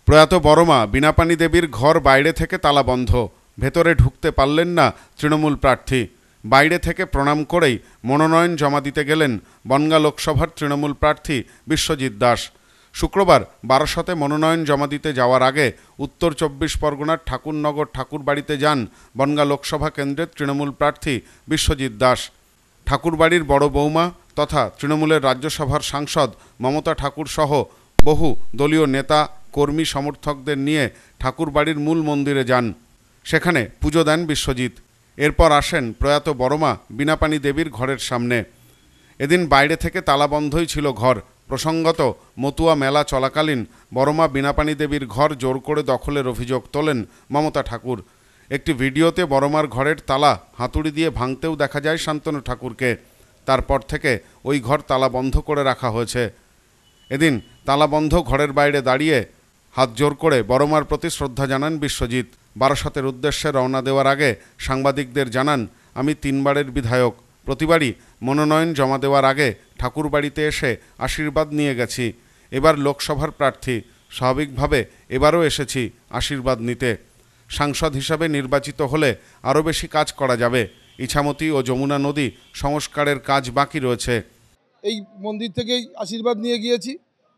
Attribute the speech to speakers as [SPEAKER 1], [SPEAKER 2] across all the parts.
[SPEAKER 1] প্রয়াত বড়মা বিনাপানি দেবীর ঘর বাইরে থেকে তালাবন্ধ, ভেতরে ঢুকতে পারলেন না তৃণমূল প্রার্থী। বাইরে থেকে প্রণাম করেই মনোনয়ন জমা দিতে গেলেন বনগাঁ লোকসভার তৃণমূল প্রার্থী বিশ্বজিৎ দাস। শুক্রবার বারাসতে মনোনয়ন জমা দিতে যাওয়ার আগে উত্তর 24 পরগনার ঠাকুরনগর ঠাকুরবাড়িতে যান বনগাঁ লোকসভা কেন্দ্রের তৃণমূল প্রার্থী বিশ্বজিৎ দাস। ঠাকুরবাড়ির বড় বৌমা তথা তৃণমূলের রাজ্যসভার সাংসদ মমতা ঠাকুর সহ বহু দলীয় নেতা কর্মী সমর্থকদের নিয়ে ঠাকুরবাড়ির মূল মন্দিরে যান। সেখানে পুজো দেন বিশ্বজিৎ। এরপর আসেন প্রয়াত বড়মা বিনাপানি দেবীর ঘরের সামনে। এদিন বাইরে থেকে তালাবন্ধই ছিল ঘর। প্রসঙ্গত, মতুয়া মেলা চলাকালীন বড়মা বিনাপানি দেবীর ঘর জোর করে দখলের অভিযোগ তোলেন মমতা ঠাকুর। একটি ভিডিওতে বড়মার ঘরের তালা হাতুড়ি দিয়ে ভাঙতেও দেখা যায় শান্তনু ঠাকুরকে। তারপর থেকে ওই ঘর তালা বন্ধ করে রাখা হয়েছে। এদিন তালাবন্ধ ঘরের বাইরে দাঁড়িয়ে হাত জোর করে বড়মার প্রতি শ্রদ্ধা জানান বিশ্বজিৎ। বারাসতের উদ্দেশ্যে রওনা দেওয়ার আগে সাংবাদিকদের জানান, আমি 3 বারের বিধায়ক, প্রতিবারই মনোনয়ন জমা দেওয়ার আগে ঠাকুরবাড়িতে এসে আশীর্বাদ নিয়ে গেছি। এবার লোকসভার প্রার্থী, স্বাভাবিকভাবে এবারও এসেছি আশীর্বাদ নিতে। সাংসদ হিসাবে নির্বাচিত হলে আরও বেশি কাজ করা যাবে। ইছামতি ও যমুনা নদী সংস্কারের কাজ বাকি রয়েছে।
[SPEAKER 2] এই মন্দির থেকেই আশীর্বাদ নিয়ে গিয়েছি,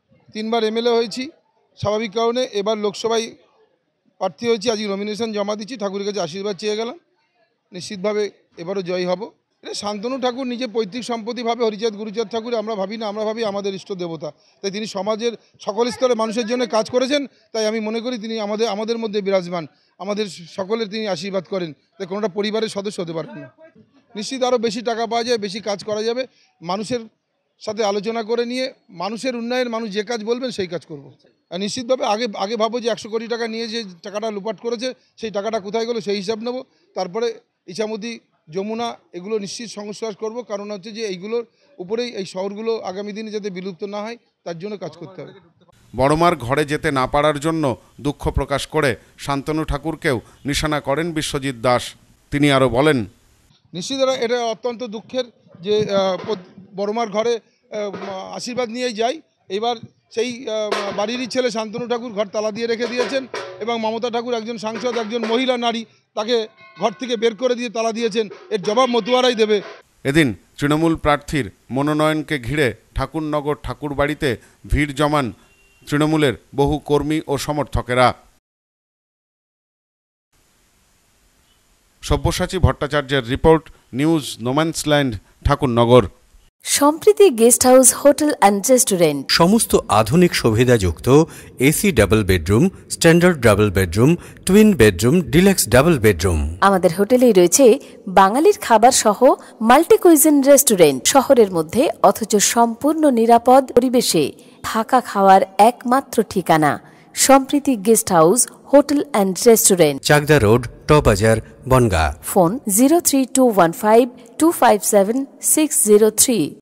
[SPEAKER 2] 3 বার এমএলএ হয়েছি। স্বাভাবিক কারণে এবার লোকসভায় প্রার্থী হয়েছি। আজকে নমিনেশন জমা দিচ্ছি, ঠাকুরের কাছে আশীর্বাদ চেয়ে গেলাম। নিশ্চিতভাবে এবারও জয় হব। এটা শান্তনু ঠাকুর নিজে পৈতৃক সম্পত্তি ভাবে হরিচাঁদ গুরুচাঁদ ঠাকুর আমরা ভাবি না, আমরা ভাবি আমাদের ইষ্ট দেবতা। তাই তিনি সমাজের সকল স্তরে মানুষের জন্য কাজ করেছেন। তাই আমি মনে করি তিনি আমাদের মধ্যে বিরাজমান, আমাদের সকলের তিনি আশীর্বাদ করেন। তাই কোনোটা পরিবারের সদস্য হতে পারেন না। নিশ্চিত আরও বেশি টাকা পাওয়া যায়, বেশি কাজ করা যাবে। মানুষের সাথে আলোচনা করে নিয়ে মানুষের উন্নয়ন, মানুষ যে কাজ বলবেন সেই কাজ করব। আর নিশ্চিতভাবে আগে ভাবো যে 100 কোটি টাকা নিয়ে যে টাকাটা লুপাট করেছে সেই টাকাটা কোথায় গেলো সেই হিসাব নেব। তারপরে ইছামতি, যমুনা এগুলো নিশ্চিত সংস্কার করব। কারণ হচ্ছে যে এইগুলোর উপরেই এই শহরগুলো আগামী দিনে যাতে বিলুপ্ত না হয় তার জন্য কাজ করতে হবে।
[SPEAKER 1] বড়মার ঘরে যেতে না পারার জন্য দুঃখ প্রকাশ করে শান্তনু ঠাকুরকেও নিশানা করেন বিশ্বজিৎ দাস। তিনি আরও বলেন,
[SPEAKER 2] নিশ্চিত এটা অত্যন্ত দুঃখের যে বড়মার ঘরে আশীর্বাদ নিয়েই যাই। এবার সেই বাড়িরই ছেলে শান্তনু ঠাকুর ঘর তালা দিয়ে রেখে দিয়েছেন এবং মমতা ঠাকুর একজন সাংসদ, একজন মহিলা নারী, তাকে ঘর থেকে বের করে দিয়ে তালা দিয়েছেন। এর জবাব মতুয়ারাই দেবে।
[SPEAKER 1] এদিন তৃণমূল প্রার্থীর মনোনয়নকে ঘিরে ঠাকুরনগর ঠাকুরবাড়িতে ভিড় জমান তৃণমূলের বহু কর্মী ও সমর্থকেরা। সব্যসাচী ভট্টাচার্যের report, news no man's land, Thakurnagar.
[SPEAKER 3] Sampriti guest house, hotel and restaurant.
[SPEAKER 4] সমস্ত আধুনিক সুবিধাযুক্ত AC double bedroom, standard double bedroom, twin bedroom, deluxe double bedroom.
[SPEAKER 3] আমাদের হোটেলেই রয়েছে বাঙালির খাবার সহ মাল্টি কুইজিন রেস্টুরেন্ট। শহরের মধ্যে অথচ সম্পূর্ণ নিরাপদ পরিবেশে থাকা খাওয়ার একমাত্র ঠিকানা Sampriti guest house, hotel and restaurant,
[SPEAKER 4] Chakdah road, টবাজার, বনগাঁ।
[SPEAKER 3] ফোন 03215257603।